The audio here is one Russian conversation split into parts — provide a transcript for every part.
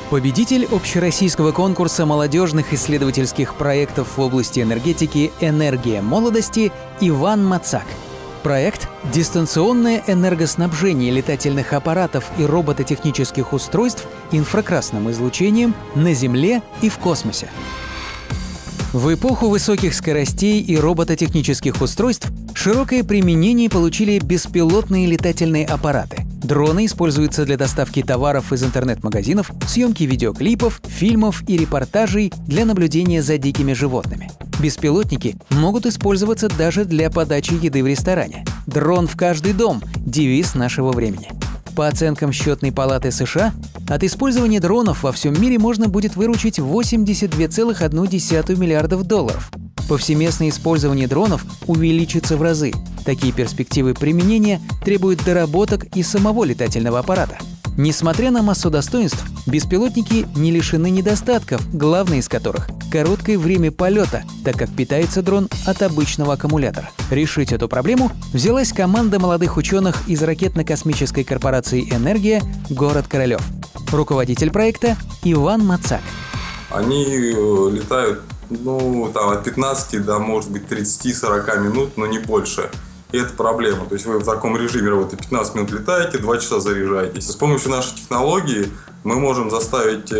Победитель общероссийского конкурса молодежных исследовательских проектов в области энергетики «Энергия молодости» Иван Мацак. Проект «Дистанционное энергоснабжение летательных аппаратов и робототехнических устройств инфракрасным излучением на Земле и в космосе». В эпоху высоких скоростей и робототехнических устройств широкое применение получили беспилотные летательные аппараты. Дроны используются для доставки товаров из интернет-магазинов, съемки видеоклипов, фильмов и репортажей для наблюдения за дикими животными. Беспилотники могут использоваться даже для подачи еды в ресторане. «Дрон в каждый дом» – девиз нашего времени. По оценкам Счетной палаты США, от использования дронов во всем мире можно будет выручить 82,1 миллиардов долларов. Повсеместное использование дронов увеличится в разы. Такие перспективы применения требуют доработок и самого летательного аппарата. Несмотря на массу достоинств, беспилотники не лишены недостатков, главный из которых – короткое время полета, так как питается дрон от обычного аккумулятора. Решить эту проблему взялась команда молодых ученых из ракетно-космической корпорации «Энергия», город Королев. Руководитель проекта – Иван Мацак. Они летают от 15 до, может быть, 30-40 минут, но не больше. И это проблема. То есть вы в таком режиме работаете, 15 минут летаете, 2 часа заряжаетесь. С помощью нашей технологии мы можем заставить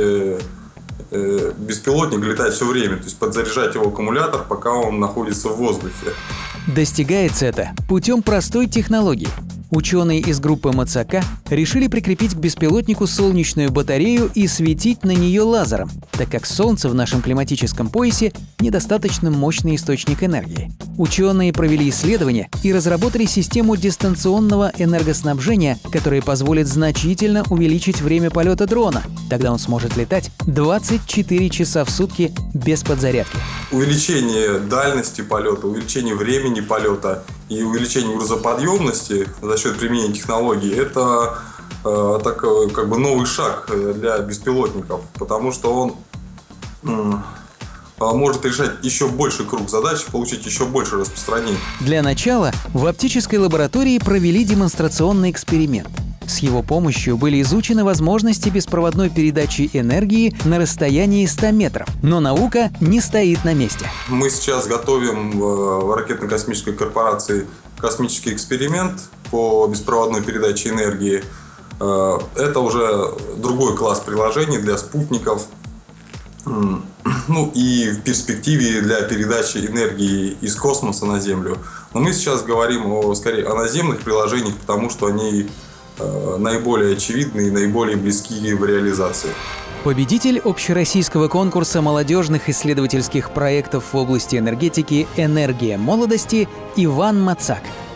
беспилотник летать все время, то есть подзаряжать его аккумулятор, пока он находится в воздухе. Достигается это путем простой технологии. Ученые из группы Мацака решили прикрепить к беспилотнику солнечную батарею и светить на нее лазером, так как Солнце в нашем климатическом поясе недостаточно мощный источник энергии. Ученые провели исследования и разработали систему дистанционного энергоснабжения, которая позволит значительно увеличить время полета дрона. Тогда он сможет летать 24 часа в сутки без подзарядки. Увеличение дальности полета, увеличение времени полета и увеличение грузоподъемности за счет применения технологий – это такой новый шаг для беспилотников, потому что он может решать еще больший круг задач, получить еще больше распространения. Для начала в оптической лаборатории провели демонстрационный эксперимент. С его помощью были изучены возможности беспроводной передачи энергии на расстоянии 100 метров. Но наука не стоит на месте. Мы сейчас готовим в ракетно-космической корпорации космический эксперимент по беспроводной передаче энергии. Это уже другой класс приложений для спутников. И в перспективе для передачи энергии из космоса на Землю. Но мы сейчас говорим скорее о наземных приложениях, потому что они наиболее очевидны и наиболее близки в реализации. Победитель общероссийского конкурса молодежных исследовательских проектов в области энергетики «Энергия молодости» Иван Мацак.